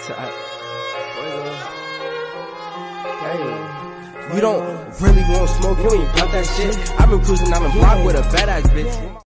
Hey, you don't really want smoke, you ain't about that shit. I've been cruising down the block with a badass bitch.